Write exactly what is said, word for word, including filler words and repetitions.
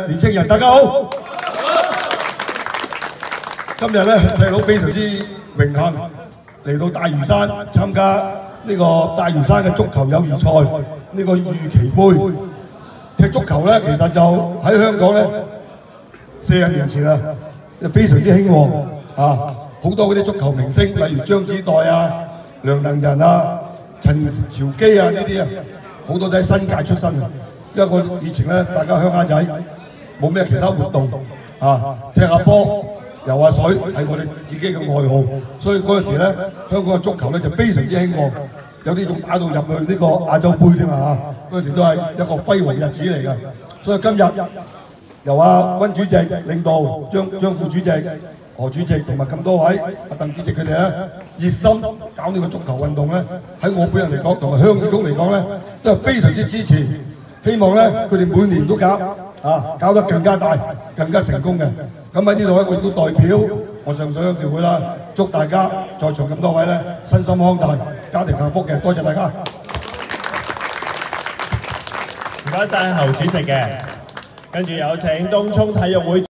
年青人，大家好。今日咧，細佬非常之榮幸嚟到大嶼山參加呢個大嶼山嘅足球友誼賽呢個預期杯。踢足球咧，其實就喺香港咧四十年前啊，非常之興旺啊！好多嗰啲足球明星，例如張子岱啊、梁能仁啊、陳朝基啊呢啲啊，好多都喺新界出身嘅。因為我以前咧，大家鄉下仔冇咩其他活動啊，踢下波、游下水係我哋自己嘅愛好，所以嗰陣時咧，香港嘅足球咧就非常之興旺，有啲仲打到入去呢個亞洲杯添啊！嗰陣時都係一個輝煌日子嚟嘅，所以今日由阿温主席領導，張張副主席、何主席同埋咁多位阿鄧主席佢哋咧熱心搞呢個足球運動咧，喺我本人嚟講同埋鄉議局嚟講咧，都係非常之支持。希望咧佢哋每年都搞啊，搞得更加大、更加成功嘅。咁喺呢度咧，我亦都代表我上水鄉事會啦，祝大家在場咁多位咧身心康大、家庭幸福嘅。多謝大家。 唔該晒侯主席嘅，跟住有請東涌體育會。